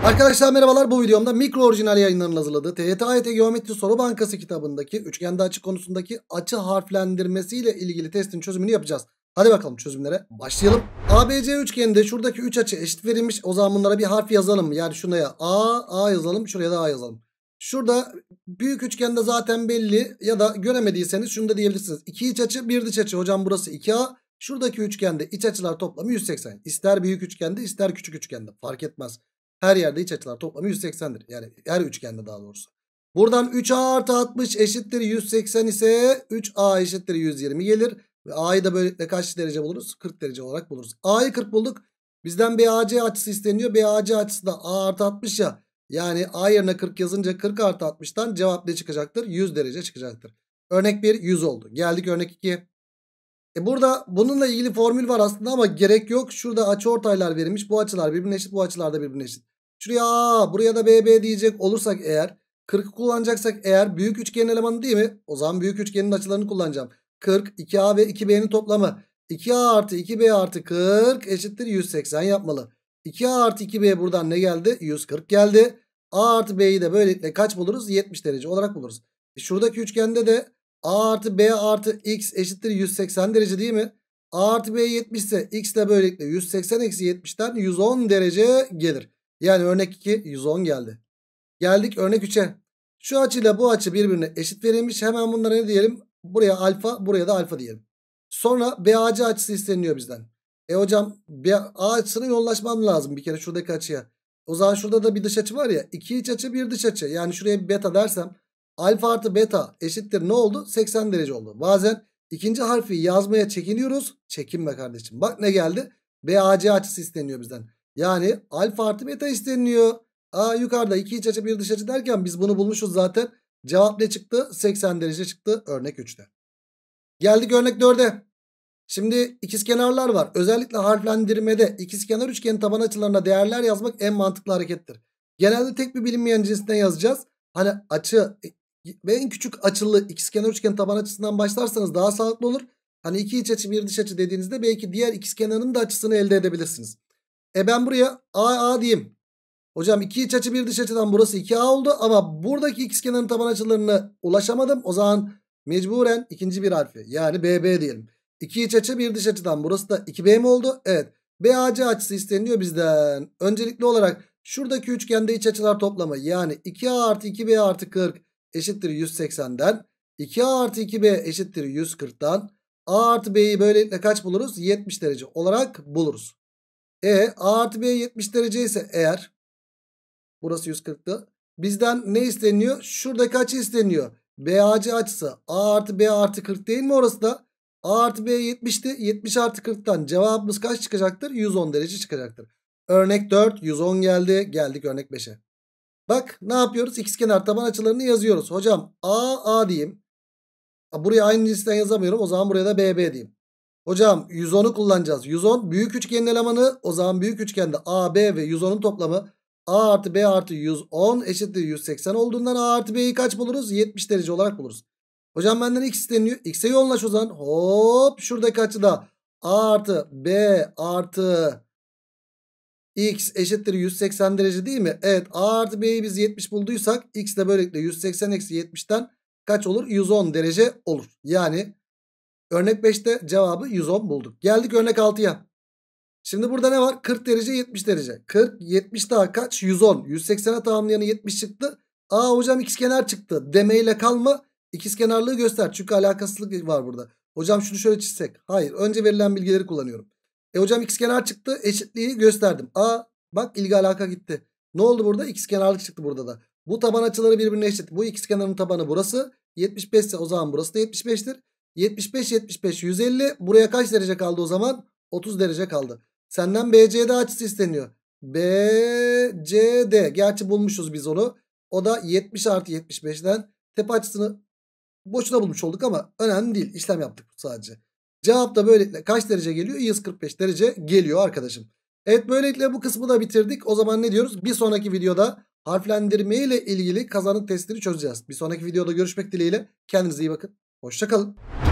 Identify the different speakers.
Speaker 1: Arkadaşlar merhabalar, bu videomda Mikro Orijinal Yayınları'nın hazırladığı TYT AYT Geometri Soru Bankası kitabındaki üçgende açı konusundaki açı harflendirmesiyle ilgili testin çözümünü yapacağız. Hadi bakalım çözümlere başlayalım. ABC üçgeninde şuradaki 3 açı eşit verilmiş. O zaman bunlara bir harf yazalım. Yani şuraya A yazalım, şuraya da A yazalım. Şurada büyük üçgende zaten belli, ya da göremediyseniz şunu da diyebilirsiniz. 2 iç açı, bir dış açı. Hocam burası 2A. Şuradaki üçgende iç açılar toplamı 180. İster büyük üçgende ister küçük üçgende fark etmez. Her yerde iç açılar toplamı 180'dir. Yani her üçgende daha doğrusu. Buradan 3A artı 60 eşittir 180 ise 3A eşittir 120 gelir. Ve A'yı da böylelikle kaç derece buluruz? 40 derece olarak buluruz. A'yı 40 bulduk. Bizden BAC açısı isteniyor. BAC açısı da A artı 60 ya. Yani A yerine 40 yazınca 40 artı 60'tan cevap ne çıkacaktır? 100 derece çıkacaktır. Örnek 1 100 oldu. Geldik örnek 2'ye. Burada bununla ilgili formül var aslında ama gerek yok. Şurada açıortaylar verilmiş. Bu açılar birbirine eşit. Bu açılar da birbirine eşit. Şuraya A, buraya da BB diyecek olursak eğer, 40'ı kullanacaksak eğer, büyük üçgenin elemanı değil mi? O zaman büyük üçgenin açılarını kullanacağım. 40, 2A ve 2B'nin toplamı. 2A artı 2B artı 40 eşittir 180 yapmalı. 2A artı 2B buradan ne geldi? 140 geldi. A artı B'yi de böylelikle kaç buluruz? 70 derece olarak buluruz. Şuradaki üçgende de A artı B artı X eşittir 180 derece değil mi? A artı B 70 ise X de böylelikle 180 eksi 70'ten 110 derece gelir. Yani örnek 2 110 geldi. Geldik örnek 3'e. Şu açıyla bu açı birbirine eşit verilmiş. Hemen bunlara ne diyelim? Buraya alfa, buraya da alfa diyelim. Sonra BAC açısı isteniyor bizden. Hocam A açısına yoğunlaşmam lazım bir kere şuradaki açıya. O zaman şurada da bir dış açı var ya. 2 iç açı, bir dış açı. Yani şuraya bir beta dersem alfa artı beta eşittir ne oldu? 80 derece oldu. Bazen ikinci harfi yazmaya çekiniyoruz. Çekinme kardeşim. Bak ne geldi? BAC açısı isteniyor bizden. Yani alfa artı beta isteniyor. Yukarıda 2 iç açı bir dış açı derken biz bunu bulmuşuz zaten. Cevap ne çıktı? 80 derece çıktı örnek 3'te. Geldik örnek 4'e. Şimdi ikizkenarlar var. Özellikle harflendirmede ikizkenar üçgenin taban açılarına değerler yazmak en mantıklı harekettir. Genelde tek bir bilinmeyen cinsinden yazacağız. Hani açı ve en küçük açılı ikizkenar üçgenin taban açısından başlarsanız daha sağlıklı olur. Hani 2 iç açı bir dış açı dediğinizde belki diğer ikizkenarın da açısını elde edebilirsiniz. Ben buraya A diyeyim. Hocam 2 iç açı bir dış açıdan burası 2A oldu ama buradaki ikizkenarın taban açılarına ulaşamadım. O zaman mecburen ikinci bir harfi, yani BB diyelim. 2 iç açı bir dış açıdan burası da 2B mi oldu? Evet. BAC açısı isteniyor bizden. Öncelikli olarak şuradaki üçgende iç açılar toplamı, yani 2A artı 2B artı 40 eşittir 180'den 2A artı 2B eşittir 140'dan A artı B'yi böylelikle kaç buluruz? 70 derece olarak buluruz. A artı B 70 derece ise eğer, burası 140'tı. Bizden ne isteniyor? Şuradaki açı isteniyor. BAC açısı A artı B artı 40 değil mi orası da? A artı B 70'ti. 70 artı 40'tan cevabımız kaç çıkacaktır? 110 derece çıkacaktır. Örnek 4 110 geldi. Geldik örnek 5'e. Bak ne yapıyoruz? İkizkenar taban açılarını yazıyoruz. Hocam A diyeyim. Buraya aynı cinsten yazamıyorum. O zaman buraya da BB diyeyim. Hocam 110'u kullanacağız. 110 büyük üçgenin elemanı. O zaman büyük üçgende AB ve 110'un toplamı A artı B artı 110 eşittir 180 olduğundan A artı B'yi kaç buluruz? 70 derece olarak buluruz. Hocam benden X isteniyor. X'e yoğunlaş o zaman. Hop şuradaki açıda A artı B artı X eşittir 180 derece değil mi? Evet, A artı B'yi biz 70 bulduysak X de böylelikle 180 eksi 70'ten kaç olur? 110 derece olur. Yani örnek 5'te cevabı 110 bulduk. Geldik örnek 6'ya. Şimdi burada ne var? 40 derece 70 derece. 40 70 daha kaç? 110. 180'e tamamlayanı 70 çıktı. Hocam ikizkenar çıktı demeyle kalma. İkizkenarlığı göster. Çünkü alakasızlık var burada. Hocam şunu şöyle çizsek. Hayır. Önce verilen bilgileri kullanıyorum. Hocam ikizkenar çıktı. Eşitliği gösterdim. Bak ilgi alaka gitti. Ne oldu burada? İkizkenarlık çıktı burada da. Bu taban açıları birbirine eşit. Bu ikizkenarın tabanı burası. 75 ise o zaman burası da 75'tir. 75 75 150. Buraya kaç derece kaldı o zaman? 30 derece kaldı. Senden BCD açısı isteniyor. BCD. Gerçi bulmuşuz biz onu. O da 70 artı 75'den tepe açısını boşuna bulmuş olduk ama önemli değil. İşlem yaptık sadece. Cevap da böylelikle kaç derece geliyor? 145 derece geliyor arkadaşım. Evet, böylelikle bu kısmı da bitirdik. O zaman ne diyoruz? Bir sonraki videoda harflendirme ile ilgili kazanım testini çözeceğiz. Bir sonraki videoda görüşmek dileğiyle. Kendinize iyi bakın. Hoşça kalın.